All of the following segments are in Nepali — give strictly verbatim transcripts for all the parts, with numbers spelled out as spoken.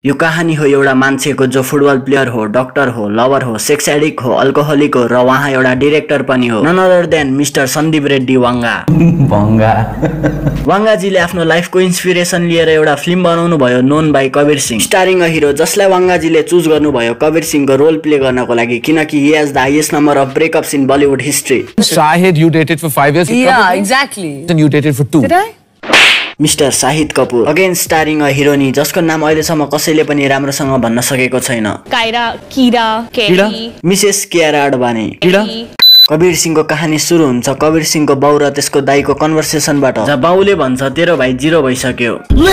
यो कहानी हो एउटा मान्छेको जो फुटबल प्लेयर हो, डाक्टर हो, लभर हो, सेक्स एडिक्ट हो, अल्कोहलिक हो र उहाँ एउटा डाइरेक्टर पनि हो। None other than mister Sandeep Reddy Vanga. Vanga वांगाजीले आफ्नो लाइफको इन्स्पिरेसन लिएर एउटा फिल्म बनाउनु भयो known by Kabir Singh, starring a hero जसलाई वांगाजीले चुज गर्नुभयो कबीर सिंहको रोल प्ले गर्नको लागि किनकि he has the highest number of breakups in Bollywood history. Shahid, you dated for five years? Yeah, exactly. And you dated for two. Did I? मिस्टर Shahid Kapoor again starring a heroine जसको नाम अहिलेसम्म कसैले पनि राम्रोसँग भन्न सकेको छैन। कायरा, किरा, केरी, मिसेस कियारा अडवाणी। कबीर सिंहको कहानी सुरु हुन्छ कबीर सिंहको बाउ र त्यसको दाइको कन्भर्सेसनबाट, जहाँ बाउले भन्छ तेरो भाइ जिरो भइसक्यो।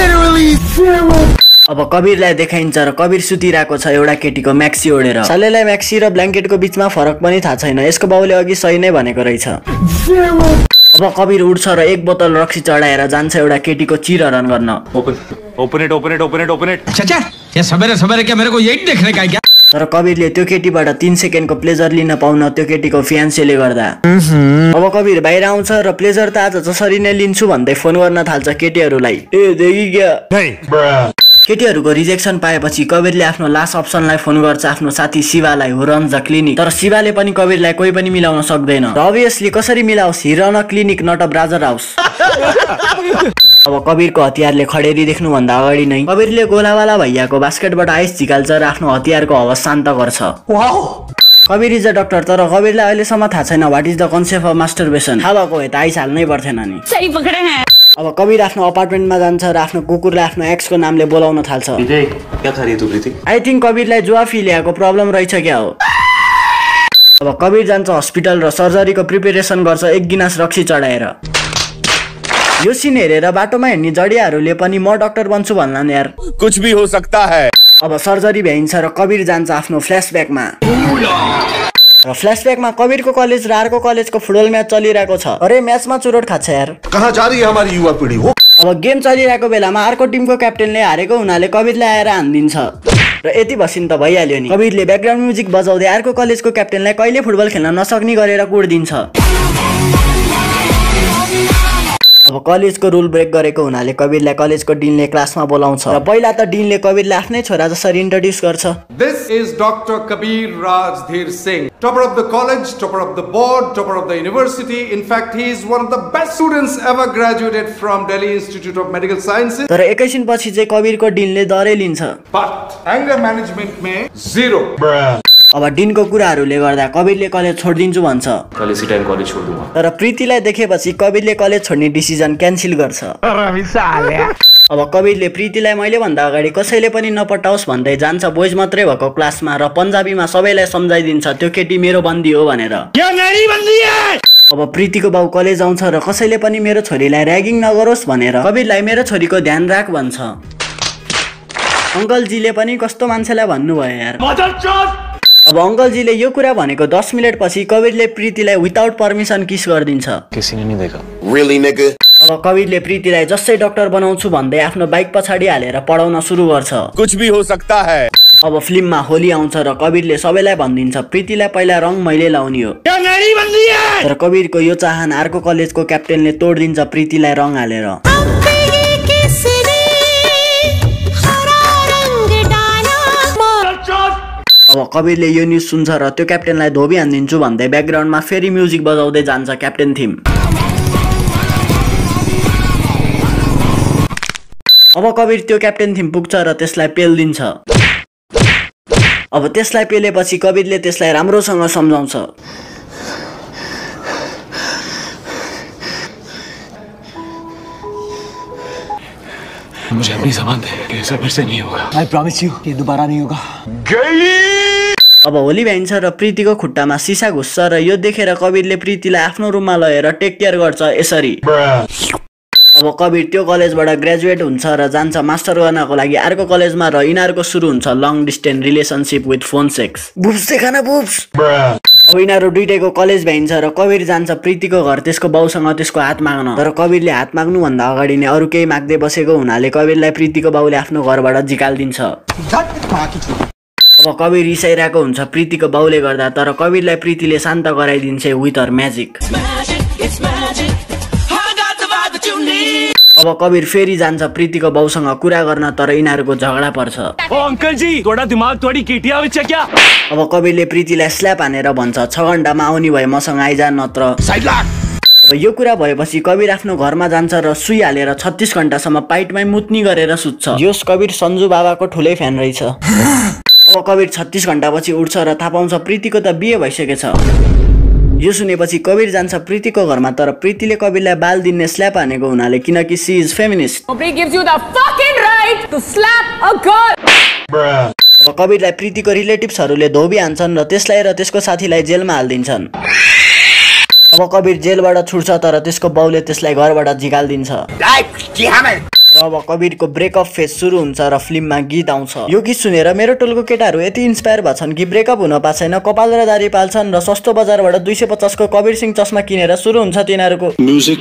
अब कबीरलाई देखाइन्छ र कबीर सुतिरहेको छ एउटा केटीको म्याक्सी ओढेर। सालेलाई म्याक्सी र ब्ल्याङ्केटको बीचमा फरक पनि थाहा छैन, यसको बाउले अघि सही नै भनेको रहेछ। अब कबीर उठ्छ र एक बोतल रक्सी चढाएर जान्छ एउटा केटीको चिरहरण गर्न। Open open it open it open it open it चाचा ये सवेरे सवेरे क्या मेरे को यही देखने का है क्या? तर कबीरले त्यो केटीबाट तीन सेकेन्डको प्लेजर लिन पाउन त्यो केटीको फियान्सेले गर्दा। अब कबीर बाहिर आउँछ र प्लेजर त आज जसरी नै लिन्छु भन्दै फोन गर्न थाल्छ केटीहरूलाई। ए देखि क्या केटीहरूको रिजेक्सन पाएपछि कबीरले आफ्नो लास्ट अप्सनलाई फोन गर्छ आफ्नो साथी शिवालाई, हु रन्स द क्लिनिक। तर शिवाले पनि कबीरलाई कोही पनि मिलाउन सक्दैन र अभियसली कसरी मिलाओस्, he run a clinic not a brothel house. अब कबीरको हतियारले खडेरी देख्नुभन्दा अगाडि नै कबीरले गोलावाला भैयाको बास्केटबाट आइस झिकाल्छ र आफ्नो हतियारको आवाज शान्त गर्छ। कबीर इज अ डक्टर, तर कबीरलाई अहिलेसम्म थाहा छैन what is the concept of masturbation. थाहा भएको भए त आइस हाल्नै पर्थेन नि। सही पकडे हैं। अब कबीर आफ्नो अपार्टमेन्टमा जान्छ र आफ्नो कुकुरलाई आफ्नो एक्सको नामले बोलाउन थाल्छ। विजय क्या खा रही है तू प्रीति? आई थिंक कबीरलाई जुवाफी ल्याएको प्रब्लम रहेछ क्या हो। अब कबीर जान्छ हस्पिटल र सर्जरीको प्रिपेरेसन गर्छ एक गिलास रक्सी चढाएर। यो सिन हेरेर बाटोमा हिँड्ने जडियाहरूले पनि म डाक्टर बन्छु भन्लान् यार। कुछ भी हो सकता है। अब सर्जरी भ्याइन्छ र कबीर जान्छ आफ्नो फ्ल्यासब्याकमा र फ्ल्यासब्याकमा कबीरको कलेज र अर्को कलेजको फुटबल म्याच चलिरहेको छ। अरे म्याचमा चुरोट खान्छ यार। कहाँ जा रही है हमारी युवा पीढ़ी हो? अब गेम चलिरहेको बेलामा अर्को टिमको क्याप्टेनले हारेको हुनाले कबीरलाई आएर हान्दिन्छ र यति भसिन त भइहाल्यो नि। कबीरले ब्याकग्राउन्ड म्युजिक बजाउँदै अर्को कलेजको क्याप्टेनलाई कहिले फुटबल खेल्न नसक्ने गरेर कुर्दिन्छ। अब कलेजको रुल ब्रेक गरेको हुनाले कबीरलाई कलेजको डिनले क्लासमा बोलाउँछ र पहिला त डिनले कबीरलाई आफ्नै छोरा जसरी इन्ट्रोड्युस गर्छ। This is Doctor Kabir Rajdhir Singh, topper of the college, topper of the board, topper of the university. In fact, he is one of the best students ever graduated from Delhi Institute of Medical Sciences. तर एकैछिन पछि चाहिँ कबीरको डिनले डरै लिन्छ। But anger management में zero. अब डिनको कुराहरूले गर्दा कबीरले कलेज छोडिदिन्छु भन्छ। कल इसी टाइम कॉलेज छोड़ दूंगा। तर प्रीतिलाई देखेपछि कबीरले कलेज छोड्ने डिसिजन क्यान्सल गर्छ। अब कबीरले प्रीतिलाई मैले भन्दा अगाडि कसैले पनि नपटाओस् भन्दै जान्छ बोइज मात्रै भएको क्लासमा र पन्जाबीमा सबैलाई सम्झाइदिन्छ त्यो केटी मेरो बन्दी हो भनेर। अब प्रीतिको बाउ कलेज आउँछ र कसैले पनि मेरो छोरीलाई र्यागिङ नगरोस् भनेर कबीरलाई मेरो छोरीको ध्यान राख भन्छ। अङ्कलजीले पनि कस्तो मान्छेलाई भन्नुभयो यार। अब अङ्कलजीले यो कुरा भनेको दस मिनट पछि कबीरले प्रीतिलाई विदाउट पर्मिसन किस गरिदिन्छ। किसी ने नहीं देखा। Really nigga? अब कबीरले प्रीतिलाई जसै डाक्टर बनाउँछु भन्दै आफ्नो बाइक पछाडि हालेर पढाउन सुरु गर्छ। कुछ भी हो सकता है। अब फिल्ममा होली आउँछ र कबीरले सबैलाई भनिदिन्छ प्रीतिलाई पहिला रङ मैले लाउने हो। तर कबीरको यो चाहना अर्को कलेजको क्याप्टेनले तोडिदिन्छ प्रीतिलाई रङ हालेर। अब कबीरले यो न्युज सुन्छ र त्यो क्याप्टेनलाई धोबी हान्दिन्छु भन्दै ब्याकग्राउन्डमा फेरि म्युजिक बजाउँदै जान्छ क्याप्टेन थिम। अब कबीर त्यो क्याप्टेन थिम पुग्छ र त्यसलाई पेल्दिन्छ। अब त्यसलाई पेलेपछि कबीरले त्यसलाई राम्रोसँग सम्झाउँछ। मुझे अपनी ज़बान दे कि ऐसा फिर से नहीं होगा। I promise you ये दोबारा नहीं होगा। अब होली भ्याइन्छ र प्रीतिको खुट्टामा सिसा घुस्छ र यो देखेर कबीरले प्रीतिलाई आफ्नो रुममा लगेर टेक केयर गर्छ यसरी। अब कबीर त्यो कलेजबाट ग्रेजुएट हुन्छ र जान्छ मास्टर गर्नको लागि अर्को कलेजमा र यिनीहरूको सुरु हुन्छ long distance relationship with phone sex. Boobs देखाना बुब्स। अब यिनीहरू दुइटैको कलेज भ्याइन्छ र कबीर जान्छ प्रीतिको घर त्यसको बाउसँग त्यसको हात माग्न। तर कबीरले हात माग्नुभन्दा अगाडि नै अरू केही माग्दै बसेको हुनाले कबीरलाई प्रीतिको बाउले आफ्नो घरबाट झिकालिदिन्छ। अब कबीर रिसाइरहेको हुन्छ प्रीतिको बाउले गर्दा, तर कबीरलाई प्रीतिले शान्त गराइदिन्छ विथ हर म्याजिक। अब कबीर फेरि जान्छ प्रीतिको बाउसँग कुरा गर्न, तर यिनीहरूको झगडा पर्छ। ओ अंकल जी थोड़ा दिमाग थोड़ी केटिया विच क्या? अब कबीरले प्रीतिलाई स्ल्याप हानेर भन्छ छ घण्टामा आउने भए मसँग आइजा, नत्र साइड लाग। अब यो कुरा भएपछि कबीर आफ्नो घरमा जान्छ र सुई हालेर छत्तीस घण्टासम्म पाइटमै मुत्नी गरेर सुत्छ। यस कबीर सन्जु बाबाको ठुलै फ्यान रहेछ। अब कबीर छत्तीस घण्टापछि उठ्छ र थाहा पाउँछ प्रीतिको त बिहे भइसकेछ। यो सुनेपछि कबीर जान्छ प्रीतिको घरमा, तर प्रीतिले कबीरलाई बाल दिने स्ल्याप हानेको हुनाले, किनकि she is feminist. Nobody gives you the fucking right to slap a girl. अब कबीरलाई प्रीतिको रिलेटिभ्सहरूले धोबी हान्छन् र त्यसलाई र त्यसको साथीलाई जेलमा हालिदिन्छन्। अब कबीर जेलबाट छुट्छ, तर त्यसको बाउले त्यसलाई घरबाट झिकालिदिन्छ। र अब कबीरको ब्रेकअप फेज सुरु हुन्छ र फिल्ममा गीत आउँछ। यो गीत सुनेर मेरो टोलको केटाहरू यति इन्सपायर भन्छन् कि ब्रेकअप हुन पाछैन, कपाल र दारी पाल्छन् र सस्तो बजारबाट दुई सय पचास को कबीर सिंह चस्मा किनेर सुरु हुन्छ तिनीहरूको म्युजिक।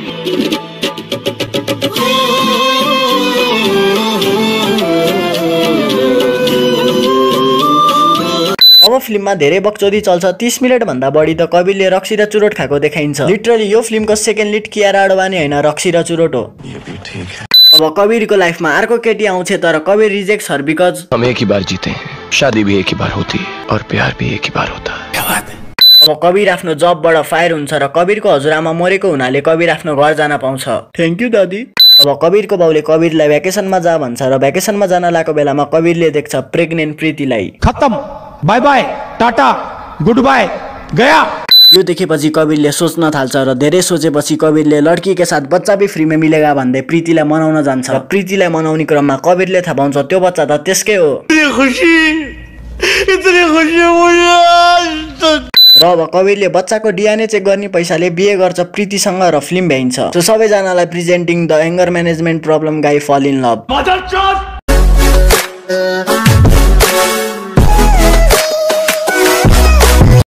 अब फिल्ममा धेरै बकचोदी चल्छ। तीस मिनट भन्दा बढी त कबीरले रक्सी र चुरोट खाएको देखाइन्छ। लिटरली यो फिल्मको सेकेन्ड लिड कियारा आडवाणी होइन, रक्सी र चुरोट हो। अब कबीरको लाइफमा अर्को केटी आउँछ, तर कबीर रिजेक्ट्स हर बिकज हम एक ही बार जीते हैं, शादी भी एक ही बार होती है और प्यार भी एक ही बार होता है। क्या बात है। अब कबीर आफ्नो जबबाट फायर हुन्छ र कबीरको हजुरआमा मरेको हुनाले कबीर आफ्नो घर जान पाउँछ। थ्याङ्क यू दादी। अब कबीरको बाउले कबीरलाई भ्याकेसनमा जा भन्छ र भ्याकेसनमा जान लागेको बेलामा कबीरले देख्छ प्रेग्नेन्ट प्रीतिलाई। खत्म, bye bye, tata, good bye, गया। यो देखेपछि कबीरले सोच्न थाल्छ र धेरै सोचेपछि कबीरले लड्की के साथ बच्चा भी फ्री में मिलेगा भन्दै प्रीतिलाई मनाउन जान्छ। र प्रीतिलाई मनाउने क्रममा कबीरले थाहा पाउँछ त्यो बच्चा त त्यसकै हो। र अब कबीरले बच्चाको डिएनए चेक गर्ने पैसाले बिहे गर्छ प्रीतिसँग र फिल्म भ्याइन्छ। सो सबैजनालाई presenting the anger management problem guy fall in love.